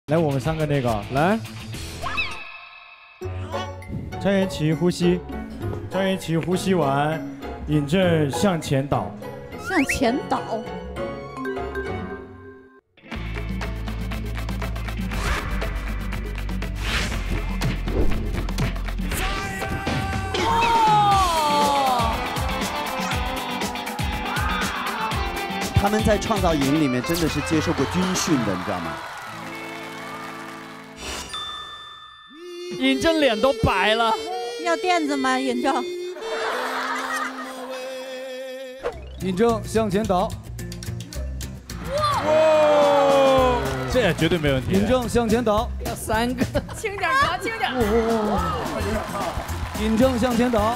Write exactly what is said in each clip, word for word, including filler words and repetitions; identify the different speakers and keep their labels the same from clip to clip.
Speaker 1: 来，我们三个那个来，张元奇呼吸，张元奇呼吸完，尹正向前倒，
Speaker 2: 向前倒。
Speaker 3: 他们在创造营里面真的是接受过军训的，你知道吗？
Speaker 4: 尹正脸都白了。
Speaker 2: 要垫子吗？尹正。
Speaker 5: 尹正向前倒。
Speaker 1: 哇！这也绝对没问题。
Speaker 5: 尹正向前倒。
Speaker 4: 要三个。
Speaker 6: 轻点儿，轻点
Speaker 5: 尹正向前倒。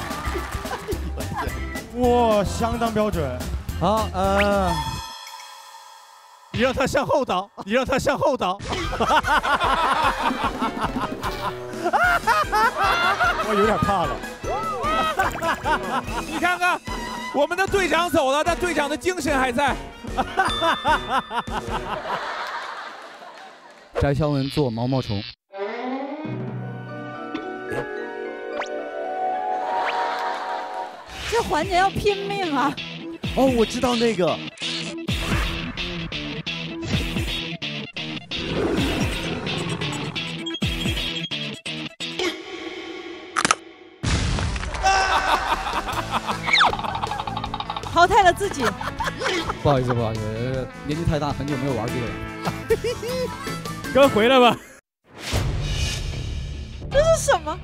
Speaker 1: 哇，相当标准。
Speaker 5: 好，呃。
Speaker 7: 你让他向后倒，你让他向后倒。
Speaker 1: 我有点怕了。
Speaker 7: 你看看，我们的队长走了，但队长的精神还在。
Speaker 5: 翟潇闻做毛毛虫。
Speaker 2: 这环节要拼命啊！
Speaker 3: 哦，我知道那个。
Speaker 2: 淘汰了自己。
Speaker 5: 不好意思，不好意思，年纪太大，很久没有玩这个了。
Speaker 1: 哥回来吧。
Speaker 2: 这是什么？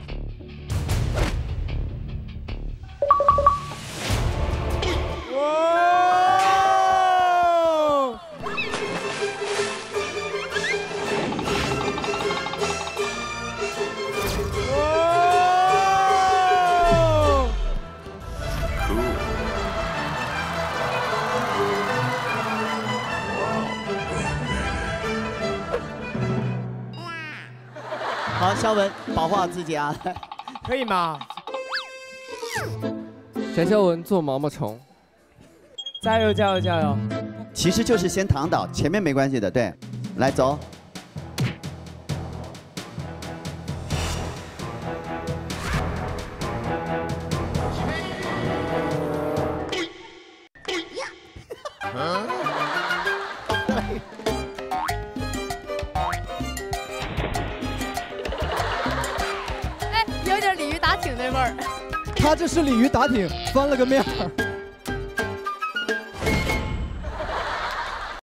Speaker 3: 好，肖文，保护好自己啊！
Speaker 4: 可以吗？翟潇闻做毛毛虫。加油加油加油！
Speaker 3: 其实就是先躺倒，前面没关系的，对。来走。
Speaker 6: 哎，有点鲤鱼打挺那味儿。
Speaker 5: 他这是鲤鱼打挺，翻了个面儿。